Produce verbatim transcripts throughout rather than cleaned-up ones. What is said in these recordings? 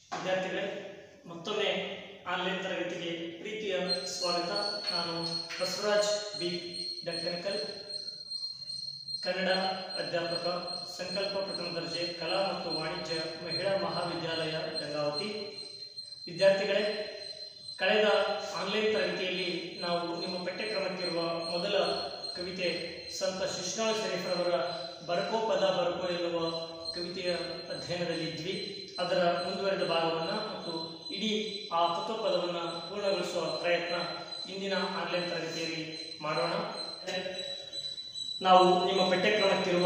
ವಿದ್ಯಾರ್ಥಿಗಳೇ, ಮತ್ತೊಮ್ಮೆ ಆನ್ಲೈನ್ ತರಗತಿಗೆ ಪ್ರೀತಿಯ ಸ್ವಾಗತ. ನಾನು ಬಸವರಾಜ್ ಬಿ ಡಂಕನಕಲ್, ಕನ್ನಡ ಅಧ್ಯಾಪಕ, ಸಂಕಲ್ಪ ಪ್ರಥಮ ದರ್ಜೆ ಕಲಾ ಮತ್ತು ವಾಣಿಜ್ಯ ಮಹಿಳಾ ಮಹಾವಿದ್ಯಾಲಯ ಗಂಗಾವತಿ. ವಿದ್ಯಾರ್ಥಿಗಳೇ, ಕಳೆದ ಆನ್ಲೈನ್ ತರಗತಿಯಲ್ಲಿ ನಾವು ನಿಮ್ಮ ಪಠ್ಯಕ್ರಮಕ್ಕಿರುವ ಮೊದಲ ಕವಿತೆ ಸಂತ ಶಿಶ್ನಾಳ ಶರೀಫರವರ ಬರಕೋ ಪದ ಬರಕೋ ಎನ್ನುವ ಕವಿತೆಯ ಅಧ್ಯಯನದಲ್ಲಿದ್ವಿ. ಅದರ ಮುಂದುವರೆದ ಭಾಗವನ್ನು ಮತ್ತು ಇಡೀ ಆ ತತ್ವಪದವನ್ನು ಪೂರ್ಣಗೊಳಿಸುವ ಪ್ರಯತ್ನ ಇಂದಿನ ಆನ್ಲೈನ್ ತರಗತಿಯಲ್ಲಿ ಮಾಡೋಣ. ನಾವು ನಿಮ್ಮ ಪಠ್ಯಕ್ರಮಕ್ಕಿರುವ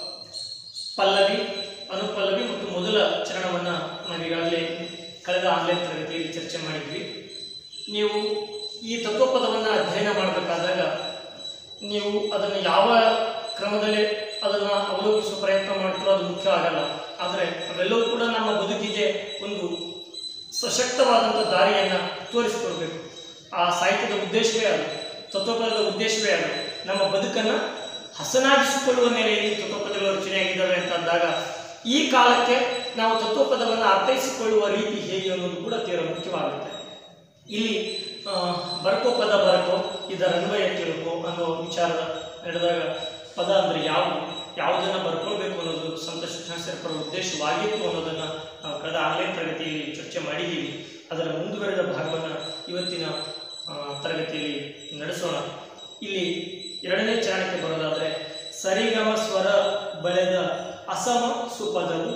ಪಲ್ಲವಿ, ಅನುಪಲ್ಲವಿ ಮತ್ತು ಮೊದಲ ಚರಣವನ್ನು ನಾವೀಗಾಗಲೇ ಕಳೆದ ಆನ್ಲೈನ್ ತರಗತಿಯಲ್ಲಿ ಚರ್ಚೆ ಮಾಡಿದ್ವಿ. ನೀವು ಈ ತತ್ವಪದವನ್ನು ಅಧ್ಯಯನ ಮಾಡಬೇಕಾದಾಗ ನೀವು ಅದನ್ನು ಯಾವ ಕ್ರಮದಲ್ಲಿ ಅದನ್ನು ಅವಲೋಕಿಸುವ ಪ್ರಯತ್ನ ಮಾಡ್ತೀರೋ ಅದು ಮುಖ್ಯ ಆಗಲ್ಲ. ಆದರೆ ಅವೆಲ್ಲವೂ ಕೂಡ ನಮ್ಮ ಬದುಕಿಗೆ ಒಂದು ಸಶಕ್ತವಾದಂಥ ದಾರಿಯನ್ನು ತೋರಿಸಿಕೊಡ್ಬೇಕು. ಆ ಸಾಹಿತ್ಯದ ಉದ್ದೇಶವೇ ಅದು, ತತ್ವಪದದ ಉದ್ದೇಶವೇ ಅದು. ನಮ್ಮ ಬದುಕನ್ನು ಹಸನಾಗಿಸಿಕೊಳ್ಳುವ ನೆಲೆಯಲ್ಲಿ ತತ್ವಪದಗಳು ರಚನೆಯಾಗಿದ್ದಾವೆ ಅಂತ ಅಂದಾಗ ಈ ಕಾಲಕ್ಕೆ ನಾವು ತತ್ವಪದವನ್ನು ಅರ್ಥೈಸಿಕೊಳ್ಳುವ ರೀತಿ ಹೇಗೆ ಅನ್ನೋದು ಕೂಡ ತೀರ ಮುಖ್ಯವಾಗುತ್ತೆ. ಇಲ್ಲಿ ಬರಕೋ ಪದ ಬರಕೋ, ಇದರ ಅನ್ವಯ ತಿಳ್ಕೋ ಅನ್ನೋ ವಿಚಾರ ನಡೆದಾಗ ಪದ ಅಂದರೆ ಯಾವುದು, ಯಾವುದನ್ನು ಬರ್ಕೊಳ್ಬೇಕು ಅನ್ನೋದು ಸಂತ ಶಿಶ್ನಾಳ ಶರೀಫರ ಉದ್ದೇಶವಾಗಿತ್ತು ಅನ್ನೋದನ್ನು ನಾವು ಕಳೆದ ಆನ್ಲೈನ್ ತರಗತಿಯಲ್ಲಿ ಚರ್ಚೆ ಮಾಡಿದ್ದೀವಿ. ಅದರ ಮುಂದುವರೆದ ಭಾಗವನ್ನು ಇವತ್ತಿನ ತರಗತಿಯಲ್ಲಿ ನಡೆಸೋಣ. ಇಲ್ಲಿ ಎರಡನೇ ಚರಣಕ್ಕೆ ಬರೋದಾದರೆ, ಸರಿಗಮ ಸ್ವರ ಬಳೆದ ಅಸಮ ಸುಪದವು,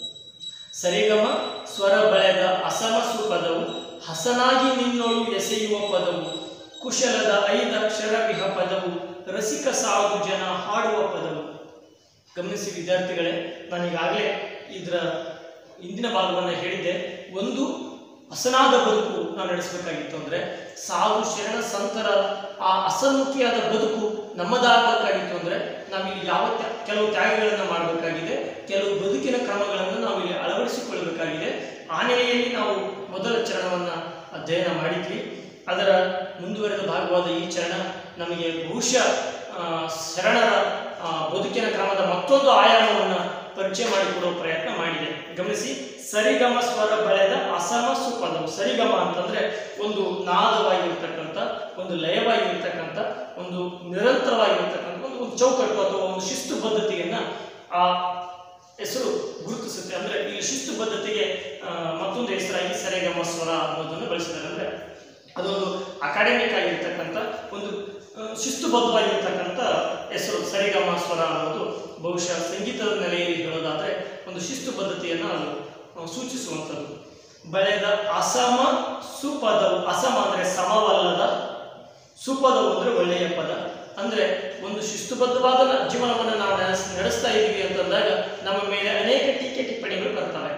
ಸರಿಗಮ ಸ್ವರ ಬಳೆದ ಅಸಮ ಸುಪದವು, ಹಸನಾಗಿ ನಿನ್ನೋಳು ಎಸೆಯುವ ಪದವು, ಕುಶಲದ ಐದಕ್ಷರ ವಿಹ ಪದವು, ರಸಿಕ ಸಾಧು ಜನ ಹಾಡುವ ಪದವು. ಗಮನಿಸಿ ವಿದ್ಯಾರ್ಥಿಗಳೇ, ನಾನೀಗಾಗಲೇ ಇದರ ಇಂದಿನ ಭಾಗವನ್ನು ಹೇಳಿದ್ದೆ. ಒಂದು ಹಸನಾದ ಬದುಕು ನಾವು ನಡೆಸಬೇಕಾಗಿತ್ತು ಅಂದರೆ ಸಾಧು ಶರಣ ಸಂತರ ಆ ಹಸನ್ಮುಖಿಯಾದ ಬದುಕು ನಮ್ಮದಾಗಬೇಕಾಗಿತ್ತು ಅಂದರೆ ನಾವಿಲ್ಲಿ ಯಾವ ಕೆಲವು ತ್ಯಾಗಗಳನ್ನು ಮಾಡಬೇಕಾಗಿದೆ, ಕೆಲವು ಬದುಕಿನ ಕ್ರಮಗಳನ್ನು ನಾವು ಇಲ್ಲಿ ಅಳವಡಿಸಿಕೊಳ್ಳಬೇಕಾಗಿದೆ. ಆ ನೆಲೆಯಲ್ಲಿ ನಾವು ಮೊದಲ ಚರಣವನ್ನು ಅಧ್ಯಯನ ಮಾಡಿದ್ವಿ. ಅದರ ಮುಂದುವರೆದ ಭಾಗವಾದ ಈ ಚರಣ ನಮಗೆ ಬಹುಶಃ ಶರಣರ ಬದುಕಿನ ಕ್ರಮದ ಮತ್ತೊಂದು ಆಯಾಮವನ್ನು ಪರಿಚಯ ಮಾಡಿಕೊಡುವ ಪ್ರಯತ್ನ ಮಾಡಿದೆ. ಗಮನಿಸಿ, ಸರಿಗಮ ಸ್ವರ ಬಳೆದ ಅಸಮ ಸುಪದವು. ಸರಿಗಮ ಅಂತಂದ್ರೆ ಒಂದು ನಾದವಾಗಿರ್ತಕ್ಕಂಥ, ಒಂದು ಲಯವಾಗಿರ್ತಕ್ಕಂಥ, ಒಂದು ನಿರಂತರವಾಗಿರ್ತಕ್ಕಂಥ ಒಂದು ಒಂದು ಚೌಕಟ್ಟು ಅಥವಾ ಒಂದು ಶಿಸ್ತು ಬದ್ಧತೆಯನ್ನ ಆ ಹೆಸರು ಗುರುತಿಸುತ್ತೆ. ಅಂದ್ರೆ ಈ ಶಿಸ್ತು ಬದ್ಧತೆಗೆ ಮತ್ತೊಂದು ಹೆಸರಾಗಿ ಸರಿಗಮ ಸ್ವರ ಅನ್ನೋದನ್ನು ಬಳಸಿದ್ದಾರೆ. ಅಂದ್ರೆ ಅದೊಂದು ಅಕಾಡೆಮಿಕ್ ಆಗಿರ್ತಕ್ಕಂಥ, ಒಂದು ಶಿಸ್ತುಬದ್ಧವಾಗಿರ್ತಕ್ಕಂಥ ಹೆಸರು ಸರಿಗಮ ಸ್ವರ ಅನ್ನೋದು. ಬಹುಶಃ ಸಂಗೀತದ ನೆಲೆಯಲ್ಲಿ ಹೇಳೋದಾದ್ರೆ ಒಂದು ಶಿಸ್ತುಬದ್ಧತೆಯನ್ನು ಅದು ಸೂಚಿಸುವಂಥದ್ದು. ಬಳೆದ ಅಸಮ ಸುಪದವು, ಅಸಮ ಅಂದ್ರೆ ಸಮವಲ್ಲದ, ಸುಪದವು ಅಂದ್ರೆ ಒಳ್ಳೆಯ ಪದ. ಅಂದ್ರೆ ಒಂದು ಶಿಸ್ತುಬದ್ಧವಾದ ಜೀವನವನ್ನು ನಾವು ನಡೆಸ್ ನಡೆಸ್ತಾ ಇದ್ದೀವಿ ಅಂತಂದಾಗ ನಮ್ಮ ಮೇಲೆ ಅನೇಕ ಟೀಕೆ ಟಿಪ್ಪಣಿಗಳು ಬರ್ತವೆ.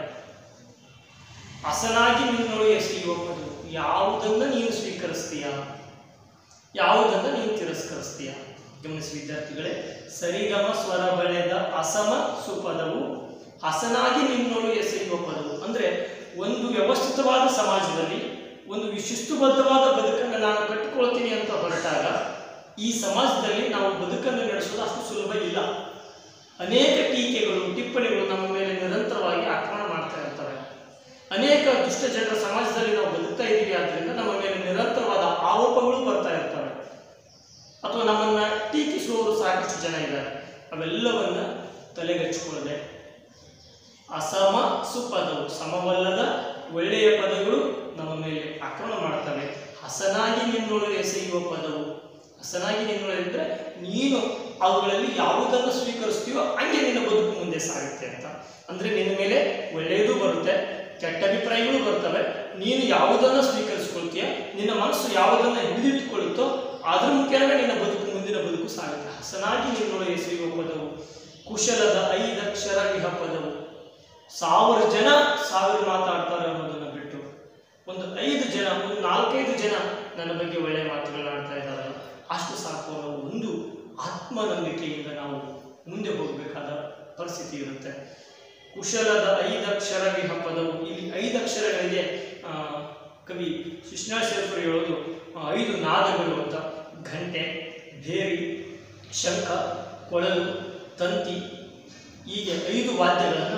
ಹಸನಾಗಿ ನಿನ್ನೋಳು ಎಸೆಯುವ ಪದವು, ಯಾವುದನ್ನು ನೀನು ಸ್ವೀಕರಿಸ್ತೀಯ, ಯಾವುದನ್ನು ನೀನು ತಿರಸ್ಕರಿಸ್ತೀಯ. ಗಮನಿಸಿ ವಿದ್ಯಾರ್ಥಿಗಳೇ, ಸರಿಗಮ ಸ್ವರ ಬಳೆದ ಅಸಮ ಸುಪದವು, ಹಸನಾಗಿ ನಿನ್ನೋಳು ಎಸೆಯುವ ಪದವು. ಅಂದ್ರೆ ಒಂದು ವ್ಯವಸ್ಥಿತವಾದ ಸಮಾಜದಲ್ಲಿ ಒಂದು ಶಿಸ್ತುಬದ್ಧವಾದ ಬದುಕನ್ನು ನಾನು ಕಟ್ಟಿಕೊಳ್ತೀನಿ ಅಂತ ಹೊರಟಾಗ ಈ ಸಮಾಜದಲ್ಲಿ ನಾವು ಬದುಕನ್ನು ನಡೆಸೋದು ಅಷ್ಟು ಸುಲಭ ಇಲ್ಲ. ಅನೇಕ ಟೀಕೆಗಳು, ಟಿಪ್ಪಣಿಗಳು ನಮ್ಮ ಮೇಲೆ ನಿರಂತರವಾಗಿ ಆಕ್ರಮಣ ಮಾಡ್ತಾ ಇರ್ತವೆ. ಅನೇಕ ದುಷ್ಟ ಜನರ ಸಮಾಜದಲ್ಲಿ ನಾವು ಬದುಕ್ತಾ ಇದ್ದೀವಿ. ಆದ್ದರಿಂದ ನಮ್ಮ ಮೇಲೆ ನಿರಂತರವಾದ ಆರೋಪಗಳು ಬರ್ತಾ ಇರ್ತವೆ, ಅಥವಾ ನಮ್ಮನ್ನ ಟೀಕಿಸುವವರು ಸಾಕಷ್ಟು ಜನ ಇದ್ದಾರೆ. ಅವೆಲ್ಲವನ್ನ ತಲೆಗಚ್ಚಿಕೊಳ್ಳದೆ ಅಸಮ ಸುಪದವು, ಸಮವಲ್ಲದ ಒಳ್ಳೆಯ ಪದಗಳು ನಮ್ಮ ಮೇಲೆ ಆಕ್ರಮಣ ಮಾಡ್ತವೆ. ಹಸನಾಗಿ ನಿನ್ನೋಳು ಎಸೆಯುವ ಪದವು, ಹಸನಾಗಿ ನಿನ್ನೋಳು ಇದ್ರೆ ನೀನು ಅವುಗಳಲ್ಲಿ ಯಾವುದನ್ನು ಸ್ವೀಕರಿಸ್ತೀಯೋ ಹಂಗೆ ನಿನ್ನ ಬದುಕು ಮುಂದೆ ಸಾಗುತ್ತೆ ಅಂತ. ಅಂದ್ರೆ ನಿನ್ನ ಮೇಲೆ ಒಳ್ಳೆಯದು ಬರುತ್ತೆ, ಕೆಟ್ಟ ಅಭಿಪ್ರಾಯಗಳು ಬರ್ತವೆ. ನೀನು ಯಾವುದನ್ನು ಸ್ವೀಕರಿಸಿಕೊಳ್ತೀಯ, ನಿನ್ನ ಮನಸ್ಸು ಯಾವುದನ್ನು ಹಿಡಿದಿಟ್ಟುಕೊಳ್ಳುತ್ತೋ ಅದ್ರ ಮುಖ್ಯವಾಗಿ ನಿನ್ನ ಬದುಕು, ಮುಂದಿನ ಬದುಕು ಸಾಗುತ್ತೆ. ಹಸನಾಗಿ ನಿನ್ನೋಳು ಎಸೆಯುವ ಪದವು, ಕುಶಲದ ಐದಕ್ಷರ ವಿಹ ಪದವು. ಸಾವಿರ ಜನ ಸಾವಿರ ಮಾತಾಡ್ತಾರೆ ಅನ್ನೋದನ್ನು ಬಿಟ್ಟು ಒಂದು ಐದು ಜನ, ಒಂದು ನಾಲ್ಕೈದು ಜನ ನನ್ನ ಬಗ್ಗೆ ಒಳ್ಳೆಯ ಮಾತುಗಳನ್ನ ಆಡ್ತಾ ಇದ್ದಾರಲ್ಲ, ಅಷ್ಟು ಸಾಕು ಅನ್ನೋ ಒಂದು ಆತ್ಮನಂಬಿಕೆಯಿಂದ ನಾವು ಮುಂದೆ ಹೋಗಬೇಕಾದ ಪರಿಸ್ಥಿತಿ ಇರುತ್ತೆ. ಕುಶಲದ ಐದಕ್ಷರ ವಿಹ ಪದವು, ಇಲ್ಲಿ ಐದಕ್ಷರಗಳಿಗೆ ಕವಿ ಶಿಶ್ನಾಳ ಶರೀಫರು ಹೇಳೋದು ಐದು ನಾದಗಳು ಅಂತ. ಘಂಟೆ, ಭೇರಿ, ಶಂಖ, ಕೊಳಲು, ತಂತಿ, ಹೀಗೆ ಐದು ವಾದ್ಯಗಳನ್ನು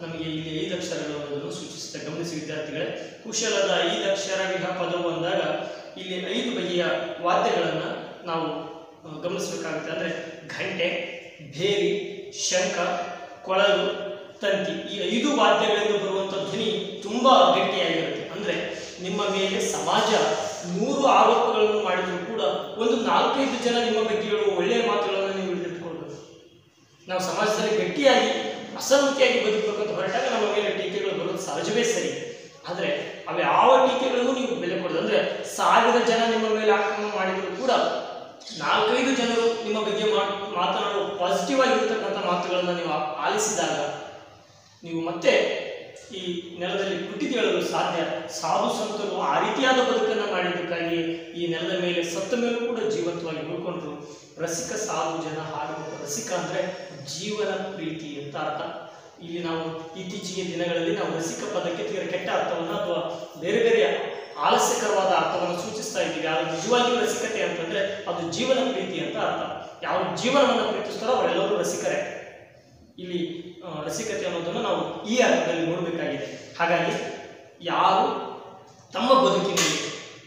ನಮಗೆ ಇಲ್ಲಿ ಐದು ಅಕ್ಷರಗಳು ಅನ್ನೋದನ್ನು ಸೂಚಿಸುತ್ತೆ. ಗಮನಿಸಿ ವಿದ್ಯಾರ್ಥಿಗಳೇ, ಕುಶಲದ ಐದು ಅಕ್ಷರ ವಿಹ ಪದವು ಅಂದಾಗ ಇಲ್ಲಿ ಐದು ಬಗೆಯ ವಾದ್ಯಗಳನ್ನು ನಾವು ಗಮನಿಸಬೇಕಾಗುತ್ತೆ. ಅಂದರೆ ಘಂಟೆ, ಭೇರಿ, ಶಂಖ, ಕೊಳಲು, ತಂತಿ, ಈ ಐದು ವಾದ್ಯಗಳಿಂದ ಬರುವಂಥ ಧ್ವನಿ ತುಂಬ ಗಟ್ಟಿಯಾಗಿರುತ್ತೆ. ಅಂದರೆ ನಿಮ್ಮ ಮೇಲೆ ಸಮಾಜ ನೂರು ಆರೋಪಗಳನ್ನು ಮಾಡಿದರೂ ಕೂಡ ಒಂದು ನಾಲ್ಕೈದು ಜನ ನಿಮ್ಮ ಬಗ್ಗೆ ಹೇಳುವ ಒಳ್ಳೆಯ ಮಾತುಗಳನ್ನು ನೀವು ಹಿಡಿದಿಟ್ಕೊಳ್ಬೇಕು. ನಾವು ಸಮಾಜದಲ್ಲಿ ಗಟ್ಟಿಯಾಗಿ ಅಸಂಖ್ಯಾಗಿ ಬದುಕಬೇಕಂತ ಹೊರಟಾಗ ನಮ್ಮ ಮೇಲೆ ಟೀಕೆಗಳು ಬರೋದು ಸಹಜವೇ ಸರಿ. ಆದರೆ ಅವು ಯಾವ ಟೀಕೆಗಳನ್ನು ನೀವು ಬೆಲೆ ಕೊಡೋದು. ಅಂದರೆ ಸಾವಿರ ಜನ ನಿಮ್ಮ ಮೇಲೆ ಆಕ್ರಮಣ ಮಾಡಿದರೂ ಕೂಡ ನಾಲ್ಕೈದು ಜನರು ನಿಮ್ಮ ಬಗ್ಗೆ ಮಾತನಾಡುವ ಪಾಸಿಟಿವ್ ಆಗಿರ್ತಕ್ಕಂಥ ಮಾತುಗಳನ್ನು ನೀವು ಆಲಿಸಿದಾಗ ನೀವು ಮತ್ತೆ ಈ ನೆಲದಲ್ಲಿ ಹುಟ್ಟಿದೇಳಲು ಸಾಧ್ಯ. ಸಾಧು ಸಂತರು ಆ ರೀತಿಯಾದ ಬದುಕನ್ನು ಮಾಡಿದ್ದಕ್ಕಾಗಿ ಈ ನೆಲದ ಮೇಲೆ ಸತ್ತ ಮೇಲೂ ಕೂಡ ಜೀವಂತವಾಗಿ ಉಳ್ಕೊಂಡ್ರು. ರಸಿಕ ಸಾಧು ಜನ ಹಾಡುವ ರಸಿಕ ಅಂದರೆ ಜೀವನ ಪ್ರೀತಿ ಅಂತ ಅರ್ಥ. ಇಲ್ಲಿ ನಾವು ಇತ್ತೀಚಿನ ದಿನಗಳಲ್ಲಿ ನಾವು ರಸಿಕ ಪದಕ್ಕೆ ತೀರ ಕೆಟ್ಟ ಅರ್ಥವನ್ನು ಅಥವಾ ಬೇರೆ ಬೇರೆ ಆಲಸ್ಯಕರವಾದ ಅರ್ಥವನ್ನು ಸೂಚಿಸ್ತಾ ಇದ್ದೀವಿ. ಅದು ನಿಜವಾಗಿಯೂ ರಸಿಕತೆ ಅಂತಂದರೆ ಅದು ಜೀವನ ಪ್ರೀತಿ ಅಂತ ಅರ್ಥ. ಯಾವ ಜೀವನವನ್ನು ಪ್ರೀತಿಸ್ತಾರೋ ಅವರೆಲ್ಲರೂ ರಸಿಕರೇ. ಇಲ್ಲಿ ರಸಿಕತೆ ಅನ್ನೋದನ್ನು ನಾವು ಈ ಅರ್ಥದಲ್ಲಿ ನೋಡಬೇಕಾಗಿದೆ. ಹಾಗಾಗಿ ಯಾರು ತಮ್ಮ ಬದುಕಿನಲ್ಲಿ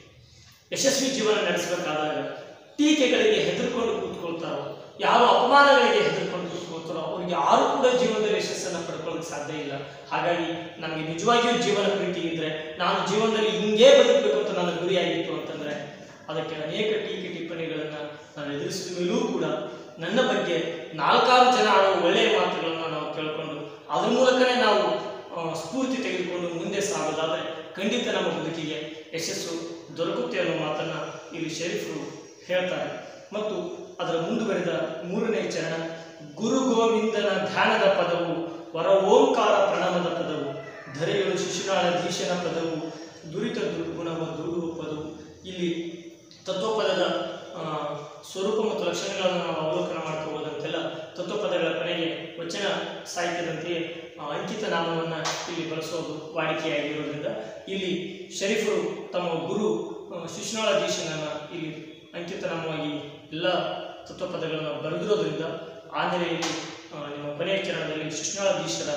ಯಶಸ್ವಿ ಜೀವನ ನಡೆಸಬೇಕಾದಾಗ ಟೀಕೆಗಳಿಗೆ ಹೆದರ್ಕೊಂಡು ಕೂತ್ಕೊಳ್ತಾರೋ, ಯಾರು ಅಪಮಾನಗಳಿಗೆ ಹೆದರ್ಕೊಂಡು ಕೂತ್ಕೊಳ್ತಾರೋ ಅವ್ರಿಗೆ ಯಾರು ಕೂಡ ಜೀವನದಲ್ಲಿ ಯಶಸ್ಸನ್ನು ಪಡ್ಕೊಳ್ಳೋಕೆ ಸಾಧ್ಯ ಇಲ್ಲ. ಹಾಗಾಗಿ ನನಗೆ ನಿಜವಾಗಿಯೂ ಜೀವನ ಪ್ರೀತಿ ಇದ್ದರೆ, ನಾನು ಜೀವನದಲ್ಲಿ ಹಿಂಗೇ ಬದುಕಬೇಕು ಅಂತ ನನ್ನ ಗುರಿಯಾಗಿತ್ತು ಅಂತಂದರೆ ಅದಕ್ಕೆ ಅನೇಕ ಟೀಕೆ ಟಿಪ್ಪಣಿಗಳನ್ನು ನಾನು ಎದುರಿಸಿದ ಮೇಲೂ ಕೂಡ ನನ್ನ ಬಗ್ಗೆ ನಾಲ್ಕಾರು ಜನ ಆಡುವ ಒಳ್ಳೆಯ ಮಾತುಗಳನ್ನು ನಾವು ಕೇಳಿಕೊಂಡು ಅದ್ರ ಮೂಲಕನೇ ನಾವು ಸ್ಫೂರ್ತಿ ತೆಗೆದುಕೊಂಡು ಮುಂದೆ ಸಾಗೋದಾದರೆ ಖಂಡಿತ ನಮ್ಮ ಬದುಕಿಗೆ ಯಶಸ್ಸು ದೊರಕುತ್ತೆ ಅನ್ನೋ ಮಾತನ್ನು ಇಲ್ಲಿ ಶರೀಫರು ಹೇಳ್ತಾರೆ. ಮತ್ತು ಅದರ ಮುಂದುವರೆದ ಮೂರನೇ ಚರಣ, ಗುರು ಗೋವಿಂದನ ಧ್ಯಾನದ ಪದವು ವರ ಓಂಕಾರ ಪ್ರಣವದ ಪದವು ಧರೆಯಲು ಶಿಶುನಾಳಧೀಶನ ಪದವು ದುರಿತ ದುರ್ಗುಣವ ದೂಡುವ ಪದವು. ಇಲ್ಲಿ ತತ್ವಪದದ ಸ್ವರೂಪ ಮತ್ತು ಲಕ್ಷಣಗಳನ್ನು ನಾವು ಅವಲೋಕನ ಮಾಡ್ತಾ ಹೋದಂತೆಲ್ಲ ತತ್ವಪದಗಳ ಕೊನೆಗೆ ವಚನ ಸಾಹಿತ್ಯದಂತೆಯೇ ಅಂಕಿತ ನಾಮವನ್ನು ಇಲ್ಲಿ ಬಳಸೋದು ವಾಡಿಕೆಯಾಗಿರೋದ್ರಿಂದ ಇಲ್ಲಿ ಶರೀಫರು ತಮ್ಮ ಗುರು ಶಿಶುನಾಳಧೀಶನನ್ನು ಇಲ್ಲಿ ಅಂಕಿತ ನಾಮವಾಗಿ ಎಲ್ಲ ತತ್ವಪದಗಳನ್ನು ಬರೆದಿರೋದ್ರಿಂದ ಆ ನೆಲೆಯಲ್ಲಿ ನಿಮ್ಮ ಕೊನೆಯ ಚರಣದಲ್ಲಿ ಶಿಶುನಾಳಧೀಶರ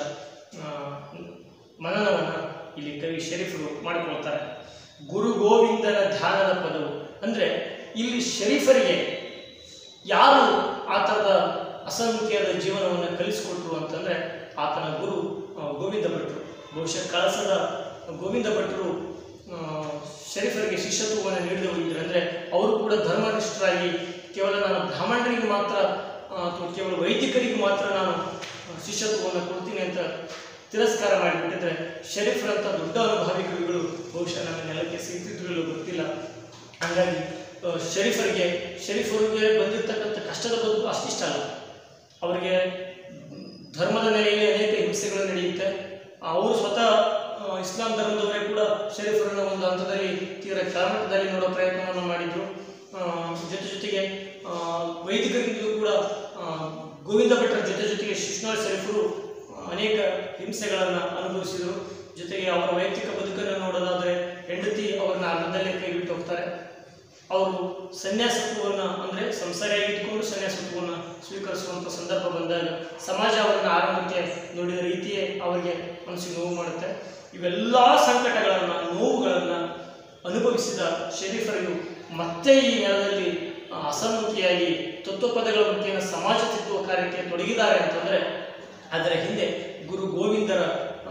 ಮನನವನ್ನು ಇಲ್ಲಿ ಕವಿ ಶರೀಫರು ಮಾಡಿಕೊಳ್ತಾರೆ. ಗುರು ಗೋವಿಂದನ ಧ್ಯಾನದ ಪದವು ಅಂದರೆ ಇಲ್ಲಿ ಶರೀಫರಿಗೆ ಯಾರು ಆ ಥರದ ಅಸಂಖ್ಯಾದ ಜೀವನವನ್ನು ಕಲಿಸಿಕೊಟ್ರು ಅಂತಂದರೆ ಆತನ ಗುರು ಗೋವಿಂದ ಭಟ್ರು. ಬಹುಶಃ ಕಳಸದ ಗೋವಿಂದ ಭಟ್ರು ಶರೀಫರಿಗೆ ಶಿಷ್ಯತ್ವವನ್ನು ನೀಡಿದವರು. ಅಂದರೆ ಅವರು ಕೂಡ ಧರ್ಮನಿಷ್ಠರಾಗಿ ಕೇವಲ ನಾನು ಬ್ರಾಹ್ಮಣರಿಗೆ ಮಾತ್ರ ಅಥವಾ ಕೇವಲ ವೈದಿಕರಿಗೆ ಮಾತ್ರ ನಾನು ಶಿಷ್ಯತ್ವವನ್ನು ಕೊಡ್ತೀನಿ ಅಂತ ತಿರಸ್ಕಾರ ಮಾಡಿಬಿಟ್ಟಿದ್ರೆ ಶರೀಫರಂಥ ದೊಡ್ಡ ಅನುಭವಿ ಕವಿಗಳು ಬಹುಶಃ ನಮ್ಮ ನೆಲಕ್ಕೆ ಸಿಗ್ತಿದ್ರು ಗೊತ್ತಿಲ್ಲ. ಹಾಗಾಗಿ ಶರೀಫರಿಗೆ ಶರೀಫರಿಗೆ ಬಂದಿರತಕ್ಕಂಥ ಕಷ್ಟದ ಬದುಕು ಅಷ್ಟಿಷ್ಟ ಅಲ್ಲ. ಅವರಿಗೆ ಧರ್ಮದ ನೆಲೆಯಲ್ಲಿ ಅನೇಕ ಹಿಂಸೆಗಳು ನಡೆಯುತ್ತೆ. ಅವರು ಸ್ವತಃ ಇಸ್ಲಾಂ ಧರ್ಮದವರೇ ಕೂಡ ಶರೀಫರನ್ನು ಒಂದು ಹಂತದಲ್ಲಿ ತೀರ ಕೆಳಮಟ್ಟದಲ್ಲಿ ನೋಡೋ ಪ್ರಯತ್ನವನ್ನು ಮಾಡಿದರು. ಜೊತೆ ಜೊತೆಗೆ ವೈದಿಕರಿಗೂ ಕೂಡ ಗೋವಿಂದ ಭಟ್ರ ಜೊತೆ ಜೊತೆಗೆ ಶಿಶುನಾಳ ಶರೀಫರು ಅನೇಕ ಹಿಂಸೆಗಳನ್ನು ಅನುಭವಿಸಿದರು. ಜೊತೆಗೆ ಅವರ ವೈಯಕ್ತಿಕ ಬದುಕನ್ನು ನೋಡೋದಾದರೆ ಹೆಂಡತಿ ಅವರನ್ನ ಅರ್ಧದಲ್ಲೇ ಕೈ ಬಿಟ್ಟು ಹೋಗ್ತಾರೆ. ಅವರು ಸನ್ಯಾಸತ್ವವನ್ನು ಅಂದರೆ ಸಂಸಾರಿಯಾಗಿ ಇಟ್ಕೊಂಡು ಸನ್ಯಾಸತ್ವವನ್ನು ಸ್ವೀಕರಿಸುವಂಥ ಸಂದರ್ಭ ಬಂದಾಗ ಸಮಾಜ ಅವರನ್ನು ಆರಂಭಕ್ಕೆ ನೋಡಿದ ರೀತಿಯೇ ಅವರಿಗೆ ಮನಸ್ಸಿಗೆ ನೋವು ಮಾಡುತ್ತೆ. ಇವೆಲ್ಲ ಸಂಕಟಗಳನ್ನು ನೋವುಗಳನ್ನು ಅನುಭವಿಸಿದ ಶರೀಫರಿಗೂ ಮತ್ತೆ ಈ ನೆಲದಲ್ಲಿ ಅಸಮ್ಮತಿಯಾಗಿ ತತ್ವಪದಗಳ ಮುಖೇನ ಸಮಾಜ ತಿದ್ದುವ ಕಾರ್ಯಕ್ಕೆ ತೊಡಗಿದ್ದಾರೆ ಅಂತಂದರೆ ಅದರ ಹಿಂದೆ ಗುರು ಗೋವಿಂದರ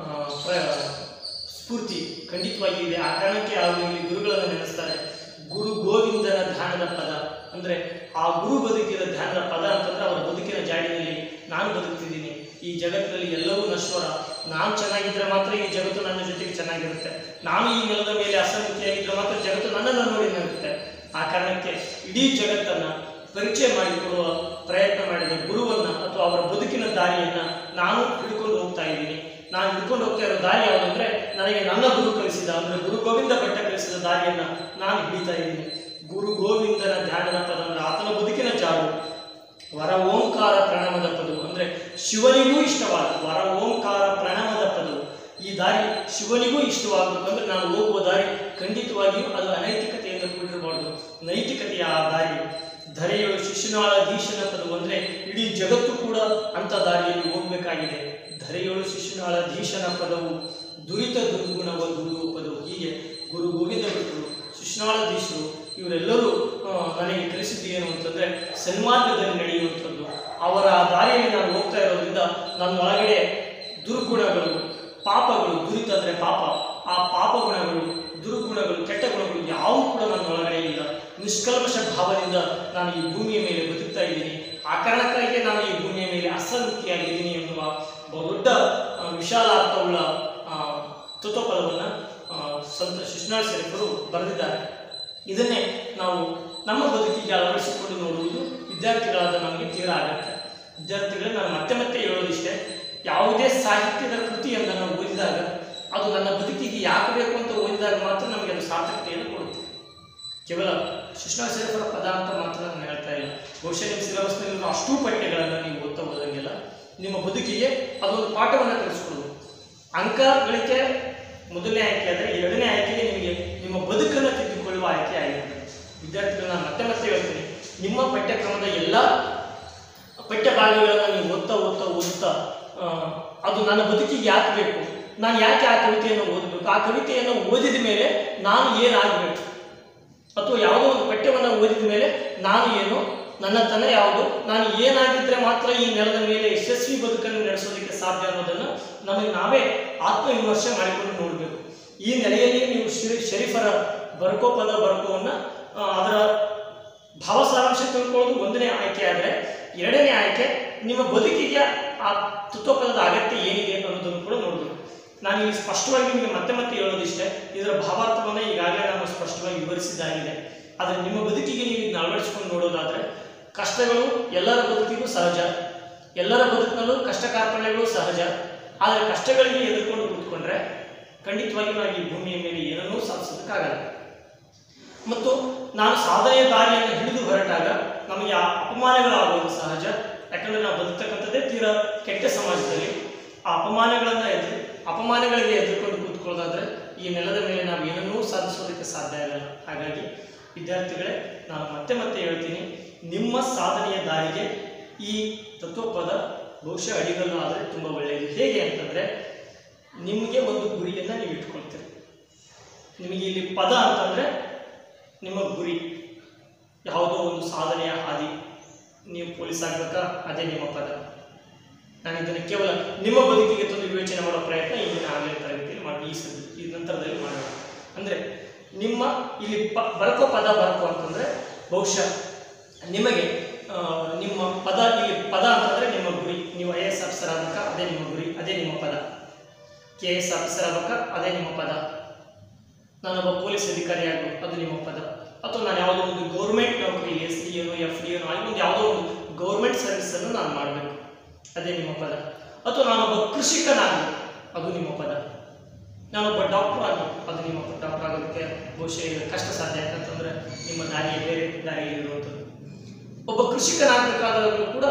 ಸ್ಫೂರ್ತಿ ಖಂಡಿತವಾಗಿ ಇದೆ. ಆ ಕಾರಣಕ್ಕೆ ಅವರು ಇಲ್ಲಿ ಗುರುಗಳನ್ನು ನೆನೆಸ್ತಾರೆ. ಗುರು ಗೋವಿಂದನ ಧ್ಯಾನದ ಪದ ಅಂದರೆ ಆ ಗುರು ಬದುಕಿದ ಧ್ಯಾನದ ಪದ ಅಂತಂದರೆ ಅವರ ಬದುಕಿನ ಜಾಡಿನಲ್ಲಿ ನಾನು ಬದುಕ್ತಿದ್ದೀನಿ, ಈ ಜಗತ್ತಿನಲ್ಲಿ ಎಲ್ಲವೂ ನಶ್ವರ, ನಾನು ಚೆನ್ನಾಗಿದ್ದರೆ ಮಾತ್ರ ಈ ಜಗತ್ತು ನನ್ನ ಜೊತೆಗೆ ಚೆನ್ನಾಗಿರುತ್ತೆ, ನಾನು ಈ ನೆಲದ ಮೇಲೆ ಅಸಂಖ್ಯಾಗಿದ್ದರೆ ಮಾತ್ರ ಜಗತ್ತು ನನ್ನನ್ನು ನೋಡಿ ನಗುತ್ತೆ. ಆ ಕಾರಣಕ್ಕೆ ಇಡೀ ಜಗತ್ತನ್ನು ಪರಿಚಯ ಮಾಡಿಕೊಡುವ ಪ್ರಯತ್ನ ಮಾಡಿದ ಗುರುವನ್ನು ಅಥವಾ ಅವರ ಬದುಕಿನ ದಾರಿಯನ್ನು ನಾನು ಹಿಡ್ಕೊಂಡು ಹೋಗ್ತಾ ಇದ್ದೀನಿ. ನಾನು ಹಿಡ್ಕೊಂಡು ಹೋಗ್ತಾ ಇರೋ ದಾರಿ ಯಾವುದಂದರೆ ನನಗೆ ನನ್ನ ಗುರು ಕಲಿಸಿದ ಅಂದರೆ ಗುರು ಗೋವಿಂದ ಭಟ್ಟ ಕಲಿಸಿದ ದಾರಿಯನ್ನು ನಾನು ಹಿಡಿತಾ ಇದ್ದೀನಿ. ಗುರು ಗೋವಿಂದನ ಧ್ಯಾನದ ಪದ ಅಂದರೆ ಆತನ ಬದುಕಿನ ಜಾಡು. ವರ ಓಂಕಾರ ಪ್ರಣವದ ಪದವು ಅಂದರೆ ಶಿವನಿಗೂ ಇಷ್ಟವಾದ ವರ ಓಂಕಾರ ಪ್ರಣವದ ಪದವು. ಈ ದಾರಿ ಶಿವನಿಗೂ ಇಷ್ಟವಾಗಬೇಕಂದ್ರೆ ನಾನು ಹೋಗುವ ದಾರಿ ಖಂಡಿತವಾಗಿಯೂ ಅದು ಅನೈತಿಕತೆಯಿಂದ ಕೂಡಿರಬಾರ್ದು, ನೈತಿಕತೆಯ ಆ ದಾರಿ. ಧರೆಯಳು ಶಿಶುನಾಳಧೀಶನ ಪದವು ಅಂದರೆ ಇಡೀ ಜಗತ್ತು ಕೂಡ ಅಂಥ ದಾರಿಯಲ್ಲಿ ಹೋಗಬೇಕಾಗಿದೆ. ಧರೆಯಳು ಶಿಶುನಾಳಧೀಶನ ಪದವು ದುರಿತ ದುರ್ಗುಣವದು ಪದವು. ಹೀಗೆ ಗುರು ಗೋವಿಂದ ಭಟ್ರು, ಶಿಶುನಾಳಧೀಶರು ಇವರೆಲ್ಲರೂ ನನಗೆ ತಿಳಿಸಿದ್ದು ಏನು ಅಂತಂದರೆ ಸನ್ಮಾರ್ಗದಲ್ಲಿ ನಡೆಯುವಂಥದ್ದು. ಅವರ ದಾರಿಯಲ್ಲಿ ನಾನು ಹೋಗ್ತಾ ಇರೋದ್ರಿಂದ ನನ್ನ ಒಳಗಡೆ ದುರ್ಗುಣಗಳು, ಪಾಪಗಳು, ದುರಿತ ಅಂದರೆ ಪಾಪ, ಆ ಪಾಪ ಗುಣಗಳು, ದುರ್ಗುಣಗಳು, ಕೆಟ್ಟ ಗುಣಗಳು ಯಾವುವು ಕೂಡ ನನ್ನ ಒಳಗಡೆ ಇಲ್ಲ. ನಿಷ್ಕಲ್ಮಶ ಭಾವದಿಂದ ನಾನು ಈ ಭೂಮಿಯ ಮೇಲೆ ಬದುಕ್ತಾ ಇದ್ದೀನಿ. ಆ ಕಾರಣಕ್ಕಾಗಿಯೇ ನಾನು ಈ ಭೂಮಿಯ ಮೇಲೆ ಅಸಂಖ್ಯಾಗಿದ್ದೀನಿ ಎನ್ನುವ ಬಹುದೊಡ್ಡ ವಿಶಾಲಾರ್ಥವುಳ್ಳ ತತ್ವಪದವನ್ನು ಸಂತ ಶಿಶುನಾಳ ಶರೀಫರು ಬರೆದಿದ್ದಾರೆ. ಇದನ್ನೇ ನಾವು ನಮ್ಮ ಬದುಕಿಗೆ ಅಳವಡಿಸಿಕೊಂಡು ನೋಡುವುದು ವಿದ್ಯಾರ್ಥಿಗಳಾದ ನಮಗೆ ತೀರಾ ಆಗತ್ತೆ. ವಿದ್ಯಾರ್ಥಿಗಳೇ ನಾನು ಮತ್ತೆ ಮತ್ತೆ ಹೇಳೋದಿಷ್ಟೇ, ಯಾವುದೇ ಸಾಹಿತ್ಯದ ಕೃತಿಯನ್ನು ಓದಿದಾಗ ಅದು ನನ್ನ ಬದುಕಿಗೆ ಯಾಕೆ ಬೇಕು ಅಂತ ಓದಿದಾಗ ಮಾತ್ರ ನಮಗೆ ಅದು ಸಾರ್ಥಕತೆಯನ್ನು ಕೊಡುತ್ತೆ. ಕೇವಲ ಶಿಶುನಾಳ ಶರೀಫರ ಪದ ಅಂತ ಮಾತ್ರ ನಾನು ಹೇಳ್ತಾ ಇಲ್ಲ. ಬಹುಶಃ ನಿಮ್ಮ ಸಿಲೆಬಸ್ನಲ್ಲಿರುವ ಅಷ್ಟೂ ಪಠ್ಯಗಳನ್ನು ನೀವು ಓದ್ತಾ ಹೋದಂಗೆಲ್ಲ ನಿಮ್ಮ ಬದುಕಿಗೆ ಅದೊಂದು ಪಾಠವನ್ನು ಕಲಿಸ್ಕೊಡೋದು. ಅಂಕ ಗಳಿಕೆ ಮೊದಲನೇ ಆಯ್ಕೆ ಆದರೆ ಎರಡನೇ ಆಯ್ಕೆಗೆ ನಿಮಗೆ ನಿಮ್ಮ ಬದುಕನ್ನು ತಿದ್ದುಕೊಳ್ಳುವ ಆಯ್ಕೆ ಆಗಿರುತ್ತೆ. ವಿದ್ಯಾರ್ಥಿಗಳನ್ನ ಮತ್ತೆ ಮತ್ತೆ ಹೇಳ್ತೀನಿ, ನಿಮ್ಮ ಪಠ್ಯಕ್ರಮದ ಎಲ್ಲ ಪಠ್ಯ ಭಾಗಗಳನ್ನು ನೀವು ಓದ್ತಾ ಓದ್ತಾ ಓದ್ತಾ ಅದು ನನ್ನ ಬದುಕಿಗೆ ಯಾಕೆ ಬೇಕು, ನಾನು ಯಾಕೆ ಆ ಕವಿತೆಯನ್ನು ಓದಬೇಕು, ಆ ಕವಿತೆಯನ್ನು ಓದಿದ ಮೇಲೆ ನಾನು ಏನಾಗಬೇಕು, ಅಥವಾ ಯಾವುದೋ ಒಂದು ಪಠ್ಯವನ್ನು ಓದಿದ ಮೇಲೆ ನಾನು ಏನು, ನನ್ನ ತನ ಯಾವುದು, ನಾನು ಏನಾಗಿದ್ದರೆ ಮಾತ್ರ ಈ ನೆಲದ ಮೇಲೆ ಯಶಸ್ವಿ ಬದುಕನ್ನು ನಡೆಸೋದಕ್ಕೆ ಸಾಧ್ಯ ಅನ್ನೋದನ್ನು ನಮಗೆ ನಾವೇ ಆತ್ಮವಿಮರ್ಶೆ ಮಾಡಿಕೊಂಡು ನೋಡಬೇಕು. ಈ ನೆಲೆಯಲ್ಲಿ ನೀವು ಶ್ರೀ ಶರೀಫರ ಬರ್ಕೋ ಪದ ಬರ್ಕೋವನ್ನು ಅದರ ಭಾವಸಾರಾಂಶ ತಿಳ್ಕೊಳ್ಳೋದು ಒಂದನೇ ಆಯ್ಕೆ ಆದರೆ, ಎರಡನೇ ಆಯ್ಕೆ ನಿಮ್ಮ ಬದುಕಿಗೆ ಆ ತತ್ವಪದದ ಅಗತ್ಯ ಏನಿದೆ ಅನ್ನೋದನ್ನು ಕೂಡ ನೋಡಬೇಕು. ನಾನು ಇಲ್ಲಿ ಸ್ಪಷ್ಟವಾಗಿ ನಿಮಗೆ ಮತ್ತೆ ಮತ್ತೆ ಹೇಳೋದಿಷ್ಟೇ, ಇದರ ಭಾವಾರ್ಥವನ್ನು ಈಗಾಗಲೇ ನಾನು ಸ್ಪಷ್ಟವಾಗಿ ವಿವರಿಸಿದ್ದಾಗಿದೆ. ಆದರೆ ನಿಮ್ಮ ಬದುಕಿಗೆ ನೀವು ಇದನ್ನ ಅಳವಡಿಸಿಕೊಂಡು ನೋಡೋದಾದರೆ, ಕಷ್ಟಗಳು ಎಲ್ಲರ ಬದುಕಿಗೂ ಸಹಜ, ಎಲ್ಲರ ಬದುಕಿನಲ್ಲೂ ಕಷ್ಟ ಕಾರ್ಪಣ್ಯಗಳು ಸಹಜ. ಆದರೆ ಕಷ್ಟಗಳಿಗೆ ಎದುರ್ಕೊಂಡು ಕೂತ್ಕೊಂಡ್ರೆ ಖಂಡಿತವಾಗಿ ನಾವು ಈ ಭೂಮಿಯ ಮೇಲೆ ಏನನ್ನೂ ಸಾಧಿಸೋದಕ್ಕಾಗಲ್ಲ. ಮತ್ತು ನಾನು ಸಾಧನೆಯ ದಾರಿಯನ್ನು ಹಿಡಿದು ಹೊರಟಾಗ ನಮಗೆ ಆ ಅಪಮಾನಗಳಾಗುವುದು ಸಹಜ. ಯಾಕಂದರೆ ನಾವು ಬದುಕ್ತಕ್ಕಂಥದ್ದೇ ತೀರಾ ಕೆಟ್ಟ ಸಮಾಜದಲ್ಲಿ. ಆ ಅಪಮಾನಗಳನ್ನು ಎದುರು ಅಪಮಾನಗಳಿಗೆ ಎದುರ್ಕೊಂಡು ಕೂತ್ಕೊಳ್ಳೋದಾದರೆ ಈ ನೆಲದ ಮೇಲೆ ನಾವು ಏನನ್ನೂ ಸಾಧಿಸೋದಕ್ಕೆ ಸಾಧ್ಯ ಆಗಲ್ಲ. ಹಾಗಾಗಿ ವಿದ್ಯಾರ್ಥಿಗಳೇ, ನಾನು ಮತ್ತೆ ಮತ್ತೆ ಹೇಳ್ತೀನಿ, ನಿಮ್ಮ ಸಾಧನೆಯ ದಾರಿಗೆ ಈ ತತ್ವಪದ ಬಹುಶಃ ಅಡಿಗಲ್ಲು ಆದರೆ ತುಂಬ ಒಳ್ಳೆಯದು. ಹೇಗೆ ಅಂತಂದರೆ, ನಿಮಗೆ ಒಂದು ಗುರಿಯನ್ನು ನೀವು ಇಟ್ಕೊಳ್ತೀರಿ. ನಿಮಗೆ ಇಲ್ಲಿ ಪದ ಅಂತಂದರೆ ನಿಮ್ಮ ಗುರಿ, ಯಾವುದೋ ಒಂದು ಸಾಧನೆಯ ಹಾದಿ. ನೀವು ಪೊಲೀಸ್ ಆಗಬೇಕಾ, ಅದೇ ನಿಮ್ಮ ಪದ. ನಾನು ಇದನ್ನು ಕೇವಲ ನಿಮ್ಮ ಬದುಕಿಗೆ ತಂದು ವಿವೇಚನೆ ಮಾಡೋ ಪ್ರಯತ್ನ ಇಂದಿನ ಆನ್ಲೈನ್ ತರಗತಿಯಲ್ಲಿ ಮಾಡಿ ಈ ಸದ್ಯ ಈ ನಂತರದಲ್ಲಿ ಮಾಡೋಣ. ಅಂದರೆ ನಿಮ್ಮ ಇಲ್ಲಿ ಪ ಬರ್ಕೋ ಪದ ಬರ್ಕೋ ಅಂತಂದರೆ ಬಹುಶಃ ನಿಮಗೆ ನಿಮ್ಮ ಪದ ಇಲ್ಲಿ ಪದ ಅಂತಂದರೆ ನಿಮ್ಮ ಗುರಿ. ನೀವು ಐ ಎ ಎಸ್ ಆಫೀಸರ್ ಆಗಬೇಕಾ, ಅದೇ ನಿಮ್ಮ ಗುರಿ, ಅದೇ ನಿಮ್ಮ ಪದ. ಕೆ ಎ ಎಸ್ ಆಫೀಸರ್ ಆಗಬೇಕಾ, ಅದೇ ನಿಮ್ಮ ಪದ. ನಾನೊಬ್ಬ ಪೊಲೀಸ್ ಅಧಿಕಾರಿ ಆಗಬೇಕು, ಅದು ನಿಮ್ಮ ಪದ. ಅಥವಾ ನಾನು ಯಾವುದೋ ಒಂದು ಗೌರ್ಮೆಂಟ್ ನೌಕರಿ, ಎಸ್ ಡಿ ಏನೋ ಎಫ್ ಡಿ ಏನೋ ಆಗಿ ಒಂದು ಯಾವುದೋ ಒಂದು ಗೌರ್ಮೆಂಟ್ ಸರ್ವಿಸನ್ನು ನಾನು ಮಾಡಬೇಕು, ಅದೇ ನಿಮ್ಮ ಪದ. ಅಥವಾ ನಾನೊಬ್ಬ ಕೃಷಿಕನಾಗಬೇಕು, ಅದು ನಿಮ್ಮ ಪದ. ನಾನೊಬ್ಬ ಡಾಕ್ಟರ್ ಆಗಬೇಕು, ಅದು ನಿಮ್ಮ ಡಾಕ್ಟರ್ ಆಗೋದಕ್ಕೆ ಬಹುಶಃ ಕಷ್ಟ ಸಾಧ್ಯ ಯಾಕಂತಂದರೆ ನಿಮ್ಮ ದಾರಿಯ ಬೇರೆ ದಾರಿಯಲ್ಲಿರುವಂಥದ್ದು. ಒಬ್ಬ ಕೃಷಿಕನಾಗಬೇಕಾದರೂ ಕೂಡ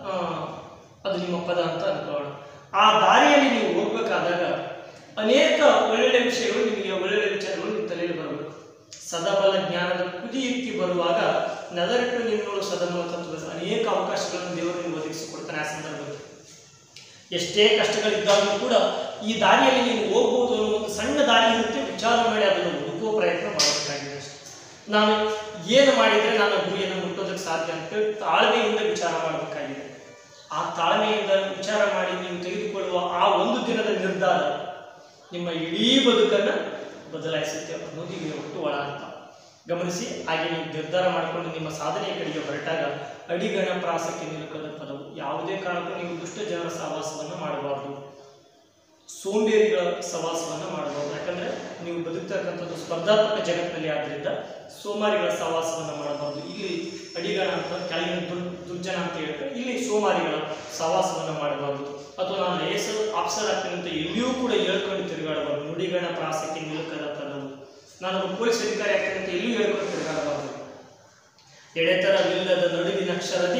ಅದು ನಿಮ್ಮ ಪದ ಅಂತ ಅನ್ಕೊಳ್ಳೋಣ. ಆ ದಾರಿಯಲ್ಲಿ ನೀವು ಹೋಗಬೇಕಾದಾಗ ಅನೇಕ ಒಳ್ಳೊಳ್ಳೆ ವಿಷಯಗಳು, ನಿಮಗೆ ಒಳ್ಳೊಳ್ಳೆ ವಿಚಾರಗಳು ನಿಮ್ಮ ತಲೆಯಲ್ಲಿ ಬರಬೇಕು. ಸದಬಲ ಜ್ಞಾನದ ಕುದಿ ಎತ್ತಿ ಬರುವಾಗ ನೆದರಿಟ್ಟು ನಿನ್ನೋಳು ಸದಬಲ ತತ್ವದ ಅನೇಕ ಅವಕಾಶಗಳನ್ನು ದೇವರು ನಿಮಗೆ ಒದಗಿಸಿಕೊಡ್ತಾನೆ. ಆ ಸಂದರ್ಭದಲ್ಲಿ ಎಷ್ಟೇ ಕಷ್ಟಗಳಿದ್ದಾಗಲೂ ಕೂಡ ಈ ದಾರಿಯಲ್ಲಿ ನೀವು ಹೋಗ್ಬೋದು ಅನ್ನೋ ಒಂದು ಸಣ್ಣ ದಾರಿ ಇರುತ್ತೆ, ವಿಚಾರ ಮಾಡಿ ಅದನ್ನು ಹುಡುಕುವ ಪ್ರಯತ್ನ ಮಾಡಬೇಕಾಗಿದೆ. ನಾನು ಏನು ಮಾಡಿದರೆ ನಾನು ಗುರಿಯನ್ನು ಮುಟ್ಟೋದಕ್ಕೆ ಸಾಧ್ಯ ಅಂತೇಳಿ ತಾಳ್ಮೆಯಿಂದ ವಿಚಾರ ಮಾಡಬೇಕಾಗಿದೆ. ಆ ತಾಳ್ಮೆಯಿಂದ ವಿಚಾರ ಮಾಡಿ ನೀವು ತೆಗೆದುಕೊಳ್ಳುವ ಆ ಒಂದು ದಿನದ ನಿರ್ಧಾರ ನಿಮ್ಮ ಇಡೀ ಬದುಕನ್ನು ಬದಲಾಯಿಸುತ್ತೆ ಅನ್ನೋದು ಇಲ್ಲಿ ಒಟ್ಟು ಒಳ ಅಂತ ಗಮನಿಸಿ. ಹಾಗೆ ನೀವು ನಿರ್ಧಾರ ಮಾಡಿಕೊಂಡು ನಿಮ್ಮ ಸಾಧನೆಯ ಕಡೆಗೆ ಹೊರಟಾಗ ಅಡಿಗಣ ಪ್ರಾಸಕ್ಕೆ ನಿಲುಕದ ಪದವು. ಯಾವುದೇ ಕಾರಣಕ್ಕೂ ನೀವು ದುಷ್ಟ ಜನರ ಸಹವಾಸವನ್ನು ಮಾಡಬಾರ್ದು, ಸೋಂಬೇರಿಗಳ ಸಹವಾಸವನ್ನು ಮಾಡಬಾರ್ದು. ಯಾಕಂದರೆ ನೀವು ಬದುಕ್ತಕ್ಕಂಥದ್ದು ಸ್ಪರ್ಧಾತ್ಮಕ ಜಗತ್ತಿನಲ್ಲಿ ಆದ್ದರಿಂದ ಸೋಮಾರಿಗಳ ಸಹವಾಸವನ್ನು ಮಾಡಬಾರ್ದು. ಇಲ್ಲಿ ಅಡಿಗಣ ಅಂತ ಕೆಳಗಿನ ದುರ್ ದುರ್ಜನ ಅಂತ ಹೇಳ್ತಾರೆ, ಇಲ್ಲಿ ಸೋಮಾರಿಗಳ ಸಹವಾಸವನ್ನು ಮಾಡಬಾರ್ದು. ಅಥವಾ ನಾನು ಐ ಎಸ್ ಆಫೀಸರ್ ಆಗ್ತೀನಿ ಅಂತ ಎಲ್ಲಿಯೂ ಕೂಡ ಹೇಳ್ಕೊಂಡು ತಿರುಗಾಡಬಾರ್ದು. ನುಡಿಗಣ ಪ್ರಾಸಕ್ಕೆ ನಿಲುಕದ ಪದವು. ನಾನು ಪೊಲೀಸ್ ಅಧಿಕಾರಿ ಆಗ್ತೀನಿ ಅಂತ ಎಲ್ಲಿಯೂ ಹೇಳ್ಕೊಂಡು ತಿರುಗಾಡಬಾರ್ದು. ಎಡೆತರವಿಲ್ಲದ ನಡುವಿನ ಅಕ್ಷರದಿ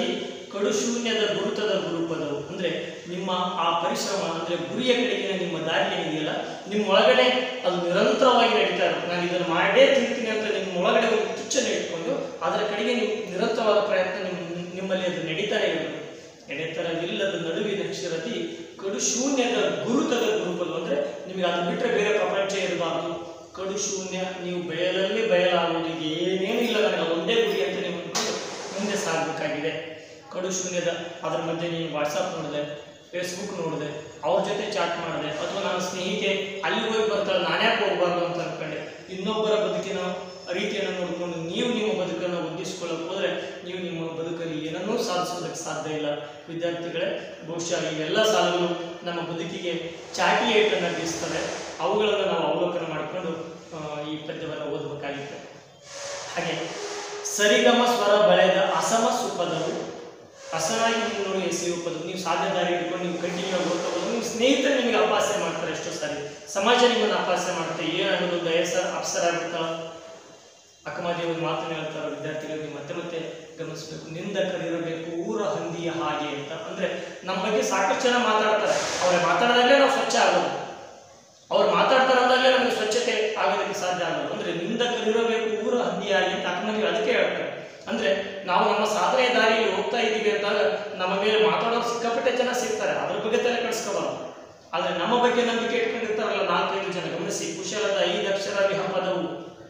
ಕಡು ಶೂನ್ಯದ ಗುರುತದ ಗುರುಪದವು. ಅಂದರೆ ನಿಮ್ಮ ಆ ಪರಿಶ್ರಮ ಅಂದರೆ ಗುರಿಯ ಕಡೆಗಿನ ನಿಮ್ಮ ದಾರಿ ಏನಿದೆಯಲ್ಲ, ನಿಮ್ಮ ಒಳಗಡೆ ಅದು ನಿರಂತರವಾಗಿ ನಡೀತಾ ಇರುತ್ತೆ. ನಾನು ಇದನ್ನು ಮಾಡೇ ತಿಂತೀನಿ ಅಂತ ನಿಮ್ಮ ಒಳಗಡೆ ಒಂದು ಕಿಚ್ಚನ್ನು ಇಟ್ಕೊಂಡು ಅದರ ಕಡೆಗೆ ನೀವು ನಿರಂತರವಾದ ಪ್ರಯತ್ನ ನಿಮ್ಮ ನಿಮ್ಮಲ್ಲಿ ಅದು ನಡೀತಾನೆ ಇರಬೇಕು. ಎಡೆತರವಿಲ್ಲದ ನಡುವಿನ ಕ್ಷರತಿ ಕಡು ಶೂನ್ಯದ ಗುರುತದ ಗುರುಪದವು. ಅಂದರೆ ನಿಮಗೆ ಅದು ಬಿಟ್ಟರೆ ಬೇರೆ ಪ್ರಪಂಚ ಇರಬಾರ್ದು. ಕಡು ಶೂನ್ಯ, ನೀವು ಬಯಲಲ್ಲಿ ಬಯಲಾಗುವುದು, ಏನೇನು ಇಲ್ಲ, ನನಗೆ ಒಂದೇ ಗುರಿ ಅಂತ ನೀವು ಅಂದ್ಕೊಂಡು ಮುಂದೆ ಸಾಗಬೇಕಾಗಿದೆ. ಕಡು ಶೂನ್ಯದ ಅದರ ಮಧ್ಯೆ ನೀನು ವಾಟ್ಸಪ್ ನೋಡಿದೆ, ಫೇಸ್ಬುಕ್ ನೋಡಿದೆ, ಅವ್ರ ಜೊತೆ ಚಾಟ್ ಮಾಡಿದೆ, ಅಥವಾ ನನ್ನ ಸ್ನೇಹಿತೆ ಅಲ್ಲಿ ಹೋಗಿ ಬರ್ತಾಳೆ ನಾನ್ಯಾಕೆ ಹೋಗ್ಬಾರ್ದು ಅಂತ ಅಂದ್ಕೊಂಡೆ, ಇನ್ನೊಬ್ಬರ ಬದುಕಿನ ರೀತಿಯನ್ನು ನೋಡಿಕೊಂಡು ನೀವು ನಿಮ್ಮ ಬದುಕನ್ನು ಹೊಂದಿಸ್ಕೊಳ್ಳೋಕೆ ಹೋದರೆ ನೀವು ನಿಮ್ಮ ಬದುಕಲ್ಲಿ ಏನನ್ನೂ ಸಾಧಿಸೋದಕ್ಕೆ ಸಾಧ್ಯ ಇಲ್ಲ. ವಿದ್ಯಾರ್ಥಿಗಳೇ, ಬಹುಶಃ ಇವೆಲ್ಲ ಸಾಲುಗಳು ನಮ್ಮ ಬದುಕಿಗೆ ಚಾಟಿ ಏಟನ್ನು ಬೀಸ್ತವೆ. ಅವುಗಳನ್ನು ನಾವು ಅವಲೋಕನ ಮಾಡಿಕೊಂಡು ಈ ಪದ್ಯವನ್ನು ಓದಬೇಕಾಗಿತ್ತು. ಹಾಗೆ ಸರಿಗಮ ಸ್ವರ ಬಳೆದ ಅಸಮ ಸುಪದವು, ಹಸನಾಗಿ ನೀವು ನೋಡಿ ಎಸೆಯುವ ಪದವು. ನೀವು ಸಾಧ್ಯ ದಾರಿ ಇಟ್ಕೊಂಡು ನೀವು ಕಂಟಿನ್ಯೂ ಆಗಿ ಓದ್ತಾ ಹೋದ್ರೆ ನಿಮ್ಮ ಸ್ನೇಹಿತರು ನಿಮಗೆ ಅಪಹಾಸ್ಯ ಮಾಡ್ತಾರೆ. ಎಷ್ಟೋ ಸಾರಿ ಸಮಾಜ ನಿಮ್ಮನ್ನು ಅಪಹಾಸ್ಯ ಮಾಡುತ್ತೆ. ಏನು ಅನ್ನೋದು ದಯಸ ಅಪ್ಸರ ಆಗ್ಬಿಡ್ತಾವ. ಅಕ್ಕಮಾದೇವಿ ಒಂದು ಮಾತನ್ನು ಹೇಳ್ತಾರೆ ವಿದ್ಯಾರ್ಥಿಗಳಿಗೆ, ಮತ್ತೆ ಮತ್ತೆ ಗಮನಿಸಬೇಕು. ನಿಂದಕರಿರಬೇಕು ಊರ ಹಂದಿಯ ಹಾಗೆ ಅಂತ. ಅಂದರೆ ನಮ್ಮ ಬಗ್ಗೆ ಸಾಕಷ್ಟು ಜನ ಮಾತಾಡ್ತಾರೆ, ಅವ್ರ ಮಾತಾಡಿದಾಗಲೇ ನಾವು ಸ್ವಚ್ಛ ಆಗೋದು, ಅವ್ರು ಮಾತಾಡ್ತಾರೆ ಅಂದಾಗಲೇ ನಮಗೆ ಸ್ವಚ್ಛತೆ ಆಗೋದಕ್ಕೆ ಸಾಧ್ಯ ಆಗೋದು. ಅಂದರೆ ನಿಂದಕರಿರಬೇಕು ಊರ ಹಂದಿಯ ಹಾಗೆ ಅಂತ ಅಕ್ಕಮಾದೇವಿ ಅದಕ್ಕೆ ಹೇಳ್ತಾರೆ. ಅಂದರೆ ನಾವು ನಮ್ಮ ಸಾಧನೆಯ ದಾರಿಯಲ್ಲಿ ಹೋಗ್ತಾ ಇದ್ದೀವಿ ಅಂದಾಗ ನಮ್ಮ ಮೇಲೆ ಮಾತಾಡೋರು ಸಿಕ್ಕಾಪಟ್ಟೆ ಜನ ಸಿಗ್ತಾರೆ, ಅದ್ರ ಬಗ್ಗೆ ತಲೆ ಕೆಡಿಸ್ಕೋಬಾರ್ದು. ಆದರೆ ನಮ್ಮ ಬಗ್ಗೆ ನಂಬಿಕೆ ಇಟ್ಕೊಂಡಿರ್ತಾರಲ್ಲ ನಾಲ್ಕೈದು ಜನ, ಗಮನಿಸಿ. ಕುಶಲದ ಐದು ಅಕ್ಷರ ವಿಹ ಪದವು,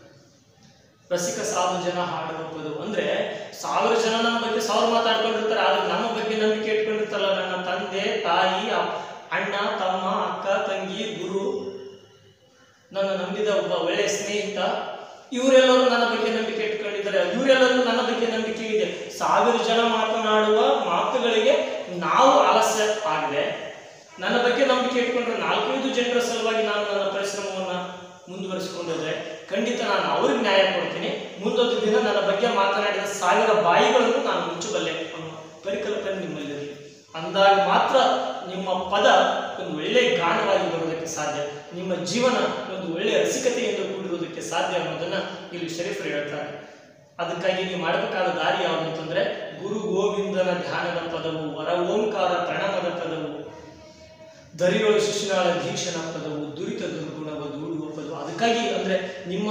ರಸಿಕ ಸಾವಿರ ಜನ ಹಾಡುವ ಪದವು. ಅಂದರೆ ಸಾವಿರ ಜನ ನಮ್ಮ ಬಗ್ಗೆ ಸಾವಿರ ಮಾತಾಡ್ಕೊಂಡಿರ್ತಾರೆ, ಆದರೆ ನಮ್ಮ ಬಗ್ಗೆ ನಂಬಿಕೆ ಇಟ್ಕೊಂಡಿರ್ತಾರಲ್ಲ, ನನ್ನ ತಂದೆ ತಾಯಿ, ಅಣ್ಣ ತಮ್ಮ, ಅಕ್ಕ ತಂಗಿ, ಗುರು, ನನ್ನ ನಂಬಿದ ಒಬ್ಬ ಒಳ್ಳೆಯ ಸ್ನೇಹಿತ, ಇವರೆಲ್ಲರೂ ನನ್ನ ಬಗ್ಗೆ ನಂಬಿಕೆ ಇಟ್ಕೊಂಡಿದ್ದಾರೆ, ಇವರೆಲ್ಲರೂ ನನ್ನ ಬಗ್ಗೆ ನಂಬಿಕೆ ಇದೆ. ಸಾವಿರ ಜನ ಮಾತನಾಡುವ ಮಾತುಗಳಿಗೆ ನಾವು ಆಲಸ್ಯ ಆಗಿದೆ. ನನ್ನ ಬಗ್ಗೆ ನಂಬಿಕೆ ಇಟ್ಕೊಂಡ್ರೆ ನಾಲ್ಕೈದು ಜನರ ಸಲುವಾಗಿ ನಾನು ನನ್ನ ಪರಿಶ್ರಮವನ್ನು ಮುಂದುವರಿಸಿಕೊಂಡ್ರೆ ಖಂಡಿತ ನಾನು ಅವ್ರಿಗೆ ನ್ಯಾಯ ಕೊಡ್ತೀನಿ. ಮುಂದೊಂದು ದಿನ ನನ್ನ ಬಗ್ಗೆ ಮಾತನಾಡಿದ ಸಾವಿರ ಬಾಯಿಗಳನ್ನು ನಾನು ಮುಚ್ಚಬಲ್ಲೆ ಅನ್ನೋ ಪರಿಕಲ್ಪನೆ ನಿಮ್ಮಲ್ಲಿದೆ. ಅಂದಾಗ ಮಾತ್ರ ನಿಮ್ಮ ಪದ ಒಂದು ಒಳ್ಳೆಯ ಗಾನವಾಗಿ ಬರುವುದಕ್ಕೆ ಸಾಧ್ಯ, ನಿಮ್ಮ ಜೀವನ ಒಂದು ಒಳ್ಳೆಯ ರಸಿಕತೆಯಿಂದ ಕೂಡಿರುವುದಕ್ಕೆ ಸಾಧ್ಯ ಅನ್ನೋದನ್ನು ಇಲ್ಲಿ ಶರೀಫರು ಹೇಳ್ತಾರೆ. ಅದಕ್ಕಾಗಿ ನೀವು ಮಾಡಬೇಕಾದ ದಾರಿ ಯಾವುದು ಅಂತಂದರೆ, ಗುರು ಗೋವಿಂದನ ಧ್ಯಾನದ ಪದವು, ವರ ಓಂಕಾರ ಪ್ರಣವದ ಪದವು, ದರಿಯೊಳು ಶಿಶುನಾಳ ದೀಕ್ಷಣ ಪದವು, ದುರಿತ ದುರ್ಗುಣವ ದೂಡುವ ಪದವು. ಅದಕ್ಕಾಗಿ ಅಂದರೆ ನಿಮ್ಮ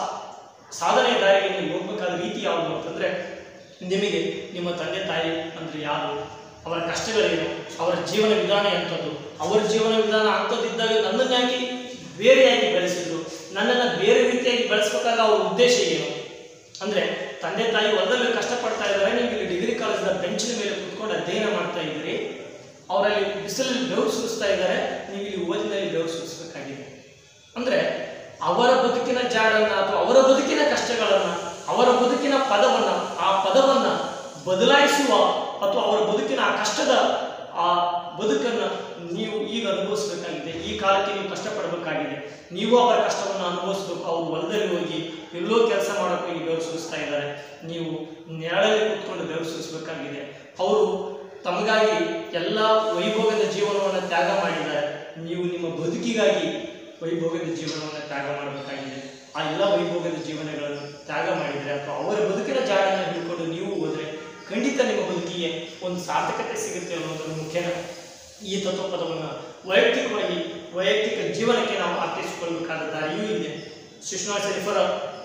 ಸಾಧನೆಯ ದಾರಿಗೆ ನೀವು ಹೋಗ್ಬೇಕಾದ ರೀತಿ ಯಾವುದು ಅಂತಂದರೆ, ನಿಮಗೆ ನಿಮ್ಮ ತಂದೆ ತಾಯಿ ಅಂದರೆ ಯಾರು, ಅವರ ಕಷ್ಟಗಳೇನು, ಅವರ ಜೀವನ ವಿಧಾನ ಎಂಥದ್ದು, ಅವರ ಜೀವನ ವಿಧಾನ ಅಂಥದ್ದಿದ್ದಾಗ ನನ್ನನ್ನಾಗಿ ಬೇರೆಯಾಗಿ ಬೆಳೆಸಿದ್ರು, ನನ್ನನ್ನು ಬೇರೆ ರೀತಿಯಾಗಿ ಬೆಳೆಸ್ಬೇಕಾದ ಅವರ ಉದ್ದೇಶ ಏನು ಅಂದರೆ, ತಂದೆ ತಾಯಿ ಹೊಲದಲ್ಲಿ ಕಷ್ಟಪಡ್ತಾ ಇದ್ದಾರೆ, ನೀವು ಇಲ್ಲಿ ಡಿಗ್ರಿ ಕಾಲೇಜಿನ ಬೆಂಚಿನ ಮೇಲೆ ಕುತ್ಕೊಂಡು ಅಧ್ಯಯನ ಮಾಡ್ತಾ ಇದ್ದೀರಿ, ಅವರಲ್ಲಿ ಬಿಸಿಲಲ್ಲಿ ಬೆವರು ಸುರಿಸ್ತಾ ಇದ್ದಾರೆ, ನೀವು ಇಲ್ಲಿ ಓದಿನಲ್ಲಿ ಬೆವರು ಸುರಿಸಬೇಕಾಗಿದೆ. ಅಂದರೆ ಅವರ ಬದುಕಿನ ಜಾಡನ್ನು ಅಥವಾ ಅವರ ಬದುಕಿನ ಕಷ್ಟಗಳನ್ನು, ಅವರ ಬದುಕಿನ ಪದವನ್ನು, ಆ ಪದವನ್ನು ಬದಲಾಯಿಸುವ ಅಥವಾ ಅವರ ಬದುಕಿನ ಆ ಕಷ್ಟದ ಆ ಬದುಕನ್ನು ನೀವು ಈಗ ಅನುಭವಿಸಬೇಕಾಗಿದೆ. ಈ ಕಾಲಕ್ಕೆ ನೀವು ಕಷ್ಟಪಡಬೇಕಾಗಿದೆ, ನೀವು ಅವರ ಕಷ್ಟವನ್ನು ಅನುಭವಿಸ್ಬೇಕು. ಅವರು ಹೊಲದಲ್ಲಿ ಹೋಗಿ ಎಲ್ಲೋ ಕೆಲಸ ಮಾಡೋಕ್ಕೆ ಹೋಗಿ ಬೆವರು ಸುರಿಸ್ತಾ ಇದ್ದಾರೆ, ನೀವು ನೆರಳಲ್ಲಿ ಕೂತ್ಕೊಂಡು ಬೆವರು ಸುರಿಸಬೇಕಾಗಿದೆ. ಅವರು ತಮಗಾಗಿ ಎಲ್ಲ ವೈಭೋಗದ ಜೀವನವನ್ನು ತ್ಯಾಗ ಮಾಡಿದ್ದಾರೆ, ನೀವು ನಿಮ್ಮ ಬದುಕಿಗಾಗಿ ವೈಭೋಗದ ಜೀವನವನ್ನು ತ್ಯಾಗ ಮಾಡಬೇಕಾಗಿದೆ. ಆ ಎಲ್ಲ ವೈಭೋಗದ ಜೀವನಗಳನ್ನು ತ್ಯಾಗ ಮಾಡಿದರೆ ಅಥವಾ ಅವರ ಬದುಕಿನ ಜಾಡನ್ನು ಹಿಡ್ಕೊಂಡು ನೀವು ಹೋದರೆ ಖಂಡಿತ ನಿಮ್ಮ ಬದುಕಿಗೆ ಒಂದು ಸಾರ್ಥಕತೆ ಸಿಗುತ್ತೆ ಅನ್ನೋದನ್ನು ಮುಖ್ಯನ ಈ ತತ್ವಪದವನ್ನು ವೈಯಕ್ತಿಕವಾಗಿ ವೈಯಕ್ತಿಕ ಜೀವನಕ್ಕೆ ನಾವು ಅರ್ಥೈಸಿಕೊಳ್ಳಬೇಕಾದ ದಾರಿಯೂ ಇದೆ. ಶಿಶುನಾಳ ಶರೀಫರ